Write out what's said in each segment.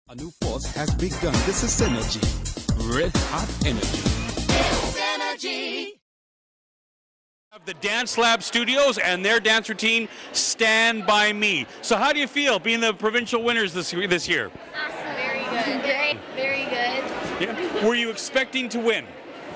A new force has begun. This is Synergy. Red hot energy. It's Synergy. Of the DanceLAB studios and their dance routine, Stand By Me. So how do you feel being the provincial winners this year? Awesome. Very good. Great. Very good. Yeah. Were you expecting to win?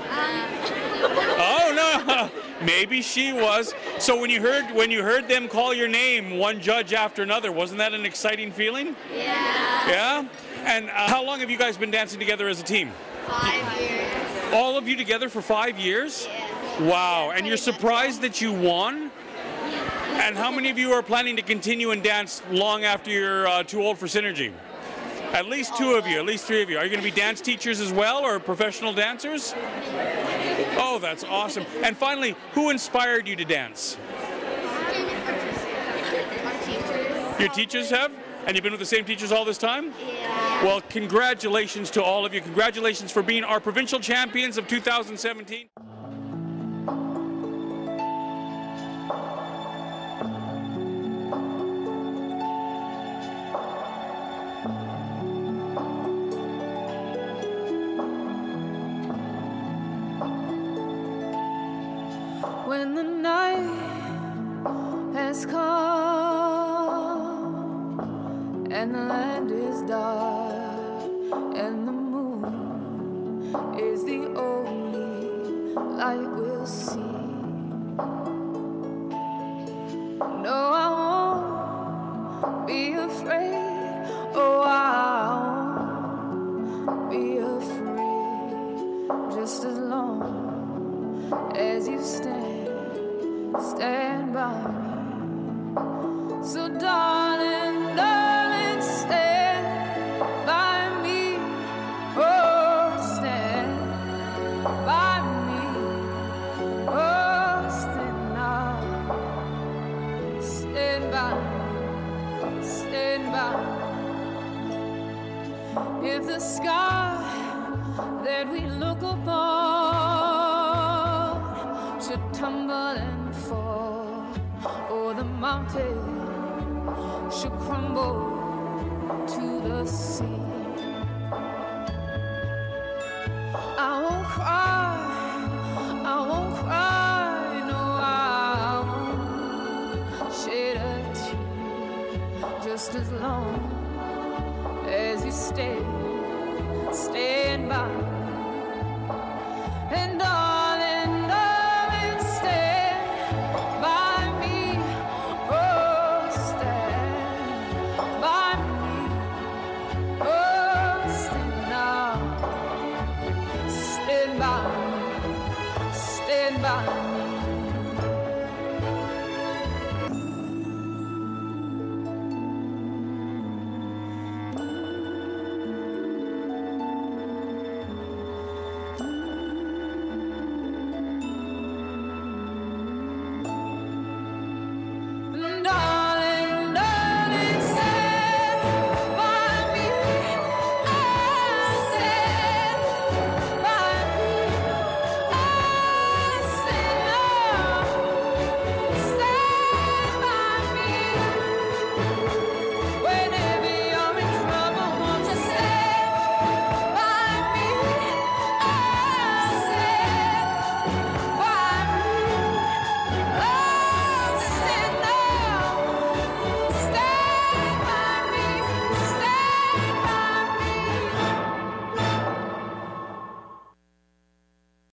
Oh no, maybe she was. So when you heard them call your name, one judge after another, wasn't that an exciting feeling? Yeah. Yeah. And how long have you guys been dancing together as a team? 5 years. All of you together for 5 years? Yeah. Wow. And you're surprised that you won? And how many of you are planning to continue and dance long after you're too old for Synergy? At least 2 of you, at least 3 of you. Are you going to be dance teachers as well, or professional dancers? Oh, that's awesome. And finally, who inspired you to dance? Our teachers. Your teachers have? And you've been with the same teachers all this time? Yeah. Well, congratulations to all of you. Congratulations for being our provincial champions of 2017. When the night has come and the land is dark and the moon is the only light we'll see. No, I won't be afraid. Oh, I won't be afraid. Just as long as you stand by me. So darling, darling, stand by me. Oh, stand by me. Oh, stand now. Stand by me. Stand by me. If the sky that we look upon should tumble and fall, or the mountain should crumble to the sea, I won't cry, I won't cry, no, I won't shed a tear, just as long as you stand by me. And